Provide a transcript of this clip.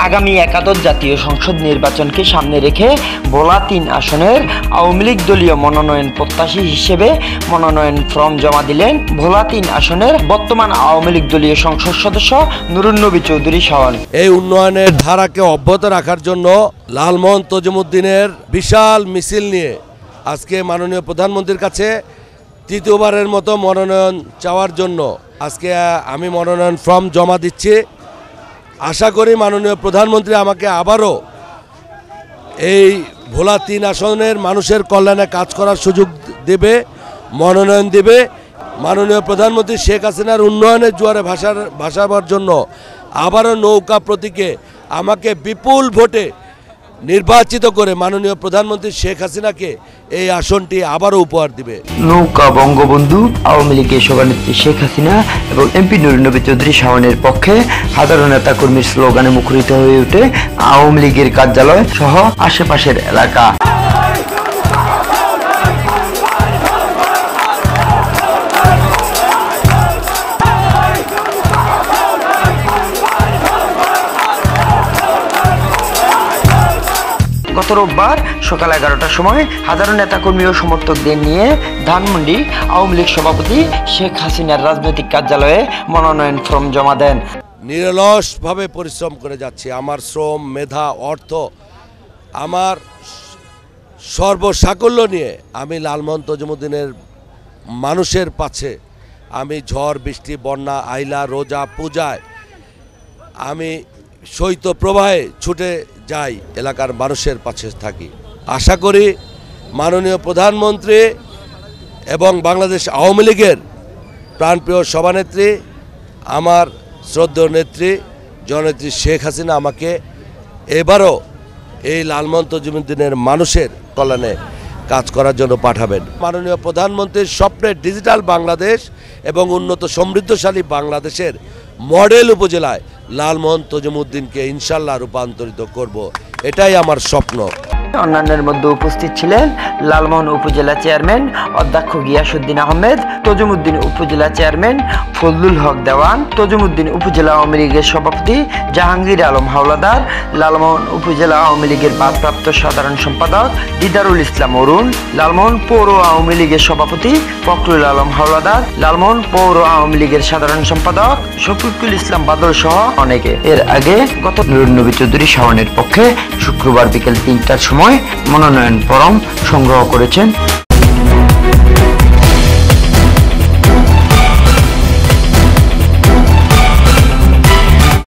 আগামী একাদশ জাতীয় সংসদ নির্বাচনকে সামনে রেখে ভোলা ৩ আসনের আওয়ামী লীগ দলীয় মনোনয়ন প্রত্যাশী হিসেবে মনোনয়ন ফর্ম জমা দিলেন ভোলা ৩ আসনের বর্তমান আওয়ামী লীগ দলীয় সংসদ সদস্য নুরুন্নবী চৌধুরী শাওন। এই উন্নয়নের ধারাকে অব্যাহত রাখার জন্য লালমোহন তজুমুদ্দিনের বিশাল মিছিল নিয়ে আজকে মাননীয় প্রধানমন্ত্রীর কাছে তৃতীয়বারের মতো মনোনয়ন চাওয়ার জন্য আজকে আমি মনোনয়ন ফর্ম জমা দিচ্ছি। আশা করি মাননীয় প্রধানমন্ত্রী আমাকে আবারও এই ভোলা ৩ আসনের মানুষের কল্যাণে কাজ করার সুযোগ দেবে, মনোনয়ন দেবে। মাননীয় প্রধানমন্ত্রী শেখ হাসিনার উন্নয়নের জোয়ারে ভাসাবার জন্য আবারও নৌকা প্রতীকে আমাকে বিপুল ভোটে নির্বাচিত করে মাননীয় প্রধানমন্ত্রী শেখ হাসিনাকে এই আসনটি আবারও উপহার দিবে। নৌকা বঙ্গবন্ধু আওয়ামী লীগের সভানেত্রী শেখ হাসিনা এবং এমপি নুরুন্নবী চৌধুরী শাওনের পক্ষে হাজারো নেতাকর্মীর স্লোগানে মুখরিত হয়ে ওঠে আওয়ামী লীগের কার্যালয় সহ আশেপাশের এলাকা। গত রোববার সকাল 11টার সময় হাজারো নেতাকর্মী ও সমর্থকদের নিয়ে ধানমন্ডি আওয়ামী লীগ সভাপতি শেখ হাসিনার রাজনৈতিক কার্যালয়ে মনোনয়ন ফর্ম জমা দেন। নিরলসভাবে পরিশ্রম করে যাচ্ছি। আমার শ্রম, মেধা, অর্থ, আমার সর্বসাকল্য নিয়ে আমি লালমোহন তজুমুদ্দিনের মানুষের পাশে আমি ঝড় বৃষ্টি বন্যা আইলা রোজা পূজায় আমি শৈত্য প্রবাহে ছুটে যাই, এলাকার মানুষের পাশে থাকি। আশা করি মাননীয় প্রধানমন্ত্রী এবং বাংলাদেশ আওয়ামী লীগের প্রাণপ্রিয় সভানেত্রী আমার শ্রদ্ধেয় নেত্রী জননেত্রী শেখ হাসিনা আমাকে এবারও এই লালমোহন তজুমুদ্দিনের মানুষের কল্যাণে কাজ করার জন্য পাঠাবেন। মাননীয় প্রধানমন্ত্রীর স্বপ্নের ডিজিটাল বাংলাদেশ এবং উন্নত সমৃদ্ধশালী বাংলাদেশের মডেল উপজেলায় লালমোহন তজুমুদ্দিনকে ইনশাল্লাহ রূপান্তরিত করব, এটাই আমার স্বপ্ন। অন্যান্যের মধ্যে উপস্থিত ছিলেন লালমোহন উপজেলা চেয়ারম্যান অধ্যক্ষ গিয়াসউদ্দিন আহমেদ, তজুমুদ্দিন উপজেলা চেয়ারম্যান ফজলুল হক দেওয়ান, তজুমুদ্দিন উপজেলা আওয়ামী লীগের সভাপতি জাহাঙ্গীর আলম হাওলাদার, লালমোহন উপজেলা আওয়ামী লীগের ভারপ্রাপ্ত সাধারণ সম্পাদক দিদারুল ইসলাম অরুণ, লালমোহন পৌর আওয়ামী লীগের সভাপতি ফখরুল আলম হাওলাদার, লালমোহন পৌর আওয়ামী লীগের সাধারণ সম্পাদক শফিকুল ইসলাম বাদল সহ অনেকে। এর আগে গত নুরুন্নবী চৌধুরী শাওনের পক্ষে শুক্রবার বিকেল ৩টার সময় মনোনয়ন ফরম সংগ্রহ করেছেন।